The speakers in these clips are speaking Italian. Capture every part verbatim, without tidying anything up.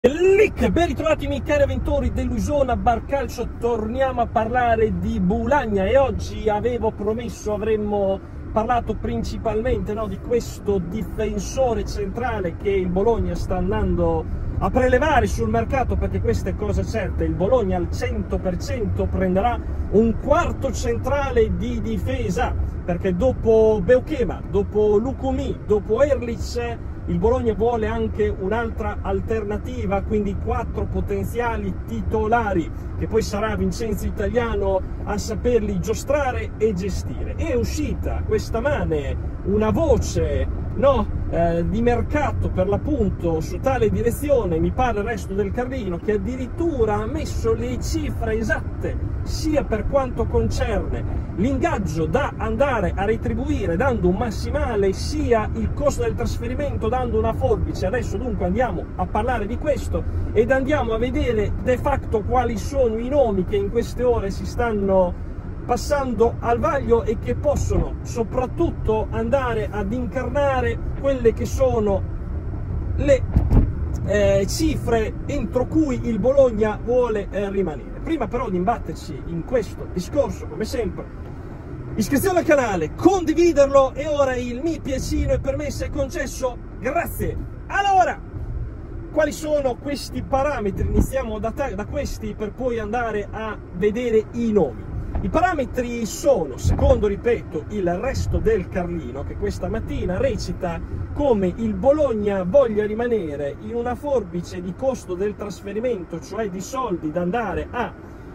Lic, ben ritrovati miei cari avventori dell'Usona Bar Calcio, torniamo a parlare di Boulagna e oggi avevo promesso, avremmo parlato principalmente no, di questo difensore centrale che il Bologna sta andando a prelevare sul mercato, perché questa è cosa certa, il Bologna al cento per cento prenderà un quarto centrale di difesa, perché dopo Beukema, dopo Lukumi, dopo Erlic, il Bologna vuole anche un'altra alternativa, quindi quattro potenziali titolari, che poi sarà Vincenzo Italiano a saperli giostrare e gestire. È uscita questa mane una voce no, eh, di mercato per l'appunto su tale direzione, mi pare il Resto del Carlino, che addirittura ha messo le cifre esatte sia per quanto concerne l'ingaggio da andare a retribuire dando un massimale, sia il costo del trasferimento dando una forbice. Adesso dunque andiamo a parlare di questo ed andiamo a vedere de facto quali sono i nomi che in queste ore si stanno passando al vaglio e che possono soprattutto andare ad incarnare quelle che sono le eh, cifre entro cui il Bologna vuole eh, rimanere. Prima però di imbatterci in questo discorso, come sempre, iscrizione al canale, condividerlo e ora il mi piacino è permesso e concesso, grazie. Allora, quali sono questi parametri? Iniziamo da, da questi per poi andare a vedere i nomi. I parametri sono, secondo, ripeto, il Resto del Carlino, che questa mattina recita come il Bologna voglia rimanere in una forbice di costo del trasferimento, cioè di soldi da andare a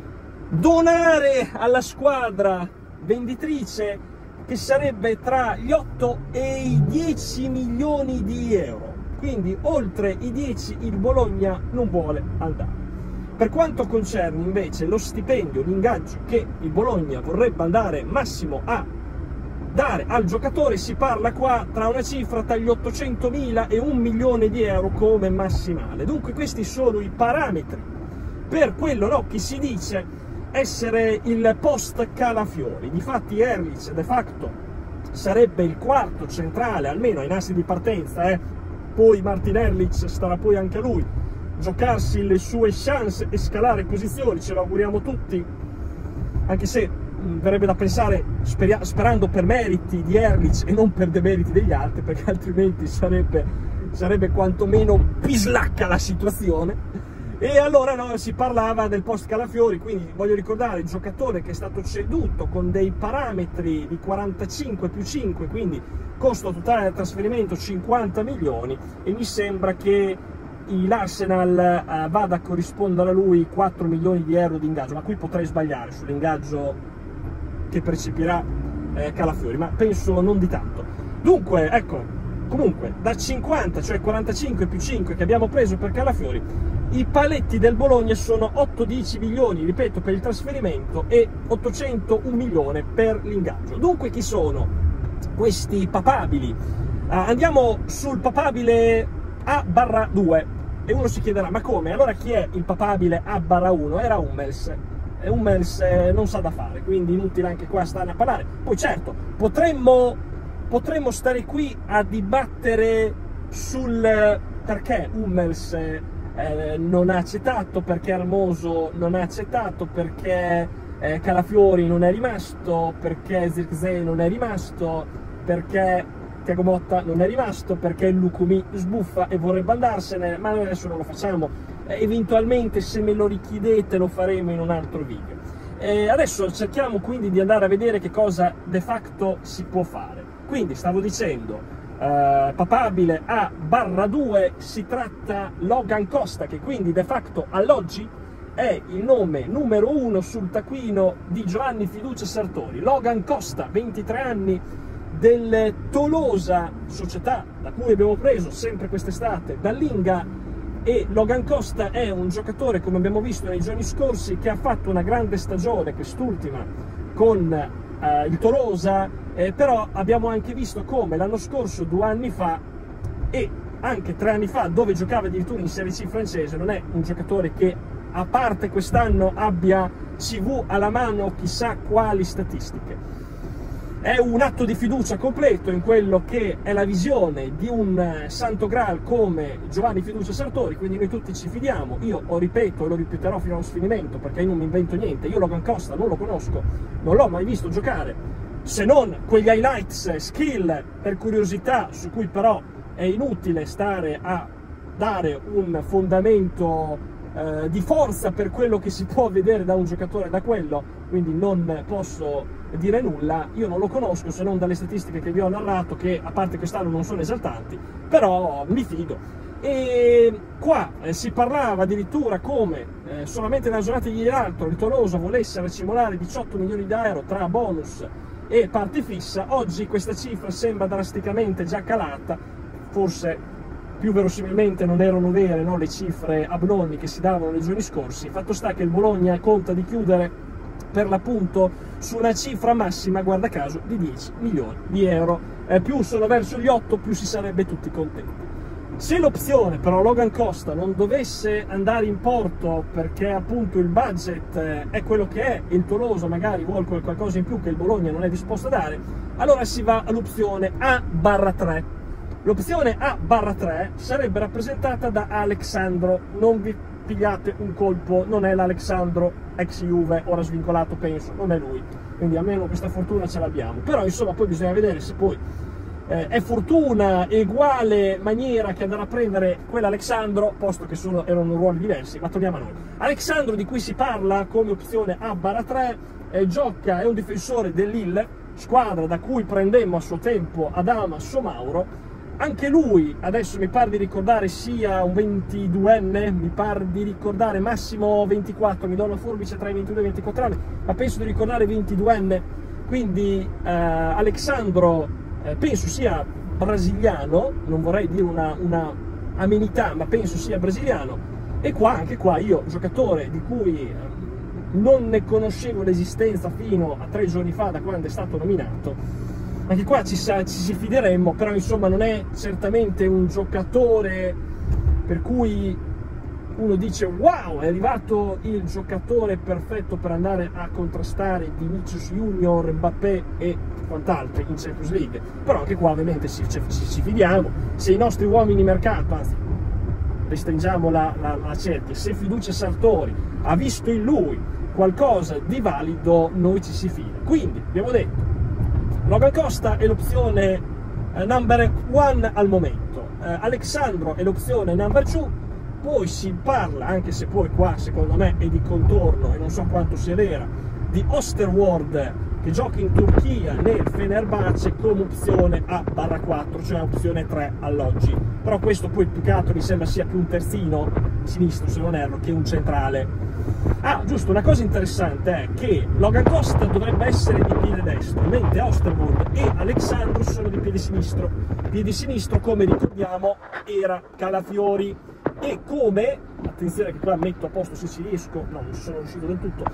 donare alla squadra venditrice, che sarebbe tra gli otto e i dieci milioni di euro. Quindi oltre i dieci il Bologna non vuole andare. Per quanto concerne invece lo stipendio, l'ingaggio che il Bologna vorrebbe andare massimo a dare al giocatore, si parla qua tra una cifra tra gli ottocentomila e un milione di euro come massimale. Dunque questi sono i parametri per quello no, che si dice essere il post Calafiori. Difatti Erlic de facto sarebbe il quarto centrale, almeno ai nastri di partenza, eh. Poi Martin Erlic starà poi anche lui giocarsi le sue chance e scalare posizioni, ce lo auguriamo tutti, anche se mh, verrebbe da pensare sperando per meriti di Erlic e non per demeriti degli altri, perché altrimenti sarebbe, sarebbe quantomeno pislacca la situazione. E allora no, si parlava del post Calafiori, quindi voglio ricordare il giocatore che è stato ceduto con dei parametri di quarantacinque più cinque, quindi costo totale del trasferimento cinquanta milioni, e mi sembra che l'Arsenal eh, vada a corrispondere a lui quattro milioni di euro di ingaggio, ma qui potrei sbagliare sull'ingaggio che percepirà eh, Calafiori, ma penso non di tanto. Dunque, ecco, comunque, da cinquanta, cioè quarantacinque più cinque che abbiamo preso per Calafiori, i paletti del Bologna sono otto dieci milioni, ripeto, per il trasferimento e ottocento un milione per l'ingaggio. Dunque chi sono questi papabili? Uh, andiamo sul papabile A barra due. E uno si chiederà, ma come? Allora chi è il papabile A barra uno? Era Hummels. E Hummels eh, non sa da fare, quindi inutile anche qua stare a parlare. Poi certo, potremmo, potremmo stare qui a dibattere sul perché Hummels eh, non ha accettato, perché Hermoso non ha accettato, perché eh, Calafiori non è rimasto, perché Zirkzee non è rimasto, perché Thiago Motta non è rimasto, perché Lukumi sbuffa e vorrebbe andarsene, ma noi adesso non lo facciamo, eh, eventualmente se me lo richiedete lo faremo in un altro video. Eh, adesso cerchiamo quindi di andare a vedere che cosa de facto si può fare. Quindi stavo dicendo, eh, papabile A barra due, si tratta Logan Costa, che quindi de facto all'oggi è il nome numero uno sul taccuino di Giovanni Fiducia Sartori. Logan Costa, ventitré anni, del Tolosa, società da cui abbiamo preso sempre quest'estate dall'Inga, e Logan Costa è un giocatore, come abbiamo visto nei giorni scorsi, che ha fatto una grande stagione quest'ultima con eh, il Tolosa, eh, però abbiamo anche visto come l'anno scorso, due anni fa e anche tre anni fa, dove giocava addirittura in Serie C francese, non è un giocatore che a parte quest'anno abbia C V alla mano chissà quali statistiche. è un atto di fiducia completo in quello che è la visione di un santo Graal come Giovanni Fiducia Sartori, quindi noi tutti ci fidiamo. Io lo ripeto e lo ripeterò fino allo sfinimento, perché io non mi invento niente. Io Logan Costa non lo conosco, non l'ho mai visto giocare, se non quegli highlights, skill per curiosità, su cui però è inutile stare a dare un fondamento eh, di forza per quello che si può vedere da un giocatore da quello, quindi non posso dire nulla. Io non lo conosco se non dalle statistiche che vi ho narrato, che a parte quest'anno non sono esaltanti, però mi fido. E qua eh, si parlava addirittura come eh, solamente nella giornata di ieri l'altro il Tolosa volesse racimolare diciotto milioni di euro tra bonus e parte fissa. Oggi questa cifra sembra drasticamente già calata, forse più verosimilmente non erano vere, no, le cifre abnormi che si davano nei giorni scorsi. Fatto sta che il Bologna conta di chiudere per l'appunto su una cifra massima, guarda caso, di dieci milioni di euro, eh, più sono verso gli otto, più si sarebbe tutti contenti. Se l'opzione però Logan Costa non dovesse andare in porto perché appunto il budget eh, è quello che è e il Tolosa magari vuole qualcosa in più che il Bologna non è disposto a dare, allora si va all'opzione A barra tre. L'opzione A barra tre sarebbe rappresentata da Alexandro, non vi pigliate un colpo, non è l'Alexandro ex Juve, ora svincolato penso, non è lui, quindi almeno questa fortuna ce l'abbiamo. Però insomma poi bisogna vedere se poi eh, è fortuna uguale maniera che andrà a prendere quell'Alexandro, posto che sono, erano ruoli diversi, ma torniamo a noi. Alexandro, di cui si parla come opzione A barra tre, eh, gioca, è un difensore dell'Lille, squadra da cui prendemmo a suo tempo Adama Somauro. Anche lui, adesso mi pare di ricordare sia un ventiduenne, mi pare di ricordare massimo ventiquattro, mi do una forbice tra i ventidue e i ventiquattro anni, ma penso di ricordare ventiduenne, quindi eh, Alexandro eh, penso sia brasiliano, non vorrei dire una, una amenità, ma penso sia brasiliano, e qua, anche qua, io, giocatore di cui eh, non ne conoscevo l'esistenza fino a tre giorni fa, da quando è stato nominato, anche qua ci, ci si fideremmo, però insomma non è certamente un giocatore per cui uno dice wow, è arrivato il giocatore perfetto per andare a contrastare Vinicius Junior, Mbappé e quant'altro in Champions League. Però anche qua ovviamente ci, ci, ci fidiamo, se i nostri uomini mercato, anzi restringiamo la, la, la cerchia, se Fiducia Sartori ha visto in lui qualcosa di valido, noi ci si fida. Quindi abbiamo detto Logan Costa è l'opzione eh, number one al momento, eh, Alexandro è l'opzione number two, poi si parla, anche se poi qua secondo me è di contorno e non so quanto sia vera, di Osterwolde che gioca in Turchia nel Fenerbahce come opzione A barra quattro, cioè opzione tre all'oggi. Però questo poi più che altro mi sembra sia più un terzino sinistro, se non erro, che un centrale. Ah, giusto, una cosa interessante è che Logan Costa dovrebbe essere di piede destro, mentre Osterwolde e Alexandro sono di piede sinistro. Piede sinistro, come ricordiamo, era Calafiori, e come, attenzione che qua metto a posto se ci riesco, no, non ci sono riuscito del tutto,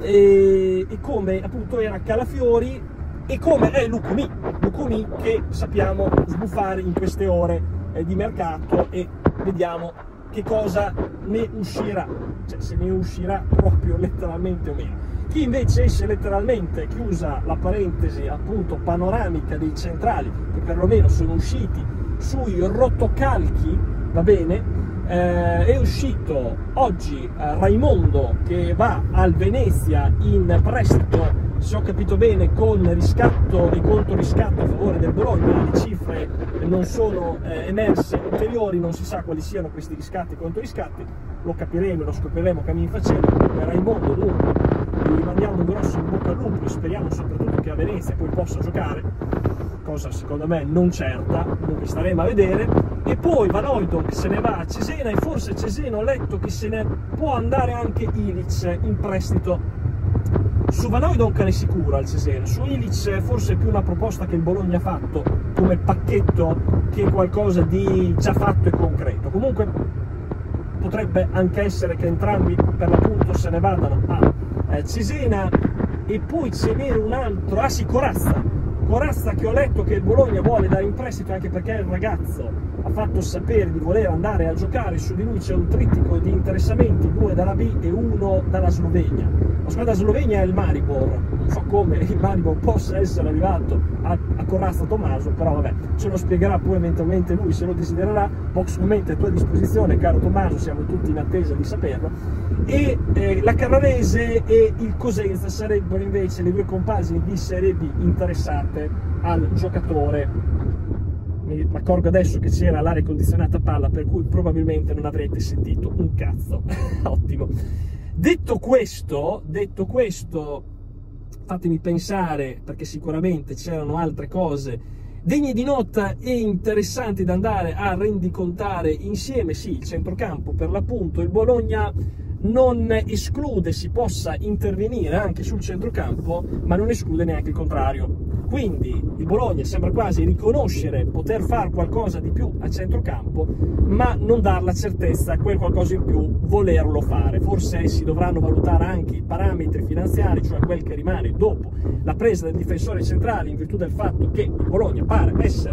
e, e come appunto era Calafiori, e come è Lucumi, Lucumi che sappiamo sbuffare in queste ore eh, di mercato, e vediamo che cosa ne uscirà, cioè se ne uscirà proprio letteralmente o meno. Chi invece esce letteralmente, chiusa la parentesi appunto panoramica dei centrali, che perlomeno sono usciti sui rotocalchi, va bene, eh, è uscito oggi eh, Raimondo, che va al Venezia in prestito, se ho capito bene, con riscatto e controriscatto a favore del Bologna. Le cifre non sono eh, emerse ulteriori, non si sa quali siano questi riscatti e controriscatti, lo capiremo, lo scopriremo cammin facendo. Per Raimondo dunque gli mandiamo un grosso in bocca al lupo e speriamo soprattutto che a Venezia poi possa giocare, cosa secondo me non certa, dunque staremo a vedere. E poi Van Hooijdonk se ne va a Cesena, e forse Cesena ho letto che se ne può andare anche Ilic in prestito. Su Van Hooijdonk è sicuro al Cesena, su Ilic è forse più una proposta che il Bologna ha fatto come pacchetto che qualcosa di già fatto e concreto. Comunque potrebbe anche essere che entrambi per l'appunto se ne vadano a eh, Cesena. E poi ce n'era un altro, ah sì, Corazza, Corazza che ho letto che il Bologna vuole dare in prestito, anche perché il ragazzo ha fatto sapere di voler andare a giocare. Su di lui c'è un trittico di interessamenti, due dalla B e uno dalla Slovenia. La squadra Slovenia è il Maribor, non so come il Maribor possa essere arrivato a, a Corrazza Tommaso, però vabbè, ce lo spiegherà poi eventualmente lui se lo desidererà. Box Comment è a tua disposizione, caro Tommaso, siamo tutti in attesa di saperlo. E eh, la Carrarese e il Cosenza sarebbero invece le due compagini di Serie B interessate al giocatore. Mi accorgo adesso che c'era l'aria condizionata a palla, per cui probabilmente non avrete sentito un cazzo. Ottimo. Detto questo, detto questo, fatemi pensare, perché sicuramente c'erano altre cose degne di nota e interessanti da andare a rendicontare insieme. Sì, il centrocampo per l'appunto, il Bologna non esclude si possa intervenire anche sul centrocampo, ma non esclude neanche il contrario. Quindi il Bologna sembra quasi riconoscere poter fare qualcosa di più a centrocampo, ma non dar la certezza a quel qualcosa in più volerlo fare. Forse si dovranno valutare anche i parametri finanziari, cioè quel che rimane dopo la presa del difensore centrale, in virtù del fatto che il Bologna pare essere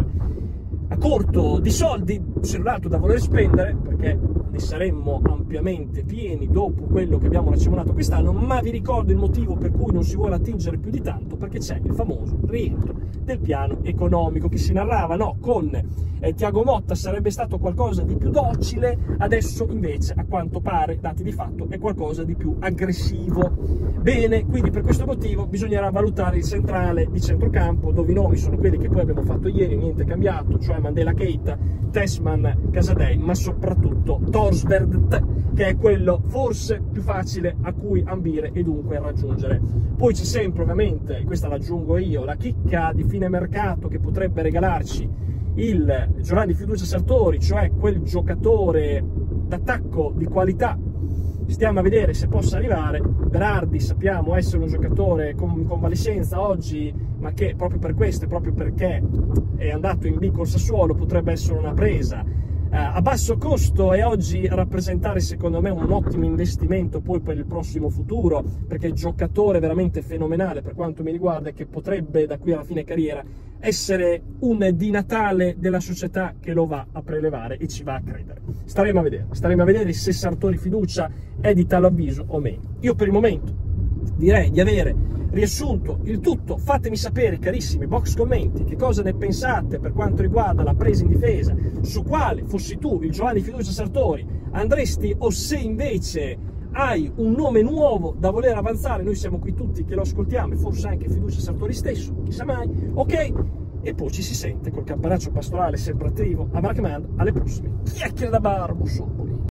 a corto di soldi, se non altro da voler spendere, perché ne saremmo ampiamente pieni dopo quello che abbiamo racimonato quest'anno. Ma vi ricordo il motivo per cui non si vuole attingere più di tanto, perché c'è il famoso rientro del piano economico che si narrava, no? Con eh, Thiago Motta sarebbe stato qualcosa di più docile, adesso invece a quanto pare, dati di fatto, è qualcosa di più aggressivo. Bene, quindi per questo motivo bisognerà valutare il centrale di centrocampo, dove i nomi sono quelli che poi abbiamo fatto ieri, niente è cambiato, cioè Mandela Keita, Tessman, Casadei, ma soprattutto Torsberg, che è quello forse più facile a cui ambire e dunque raggiungere. Poi c'è sempre, ovviamente, questa l'aggiungo io, la chicca di fine mercato che potrebbe regalarci il Giovanni Fiducia Sartori, cioè quel giocatore d'attacco di qualità. Stiamo a vedere se possa arrivare. Berardi sappiamo essere un giocatore con convalescenza oggi, ma che proprio per questo e proprio perché è andato in B col Sassuolo potrebbe essere una presa eh, a basso costo, e oggi rappresentare secondo me un ottimo investimento poi per il prossimo futuro, perché è un giocatore veramente fenomenale per quanto mi riguarda, e che potrebbe da qui alla fine carriera essere un di Natale della società che lo va a prelevare e ci va a credere. Staremo a vedere, staremo a vedere se Sartori Fiducia è di tale avviso o meno. Io per il momento direi di avere riassunto il tutto. Fatemi sapere, carissimi box commenti, che cosa ne pensate per quanto riguarda la presa in difesa, su quale fossi tu, il Giovanni Fiducia Sartori, andresti, o se invece hai un nome nuovo da voler avanzare. Noi siamo qui tutti che lo ascoltiamo, e forse anche Fiducia Sartori stesso, chissà mai. Ok? E poi ci si sente col campanaccio pastorale sempre attivo. A Mark Man, alle prossime chiacchiere da Barbuso.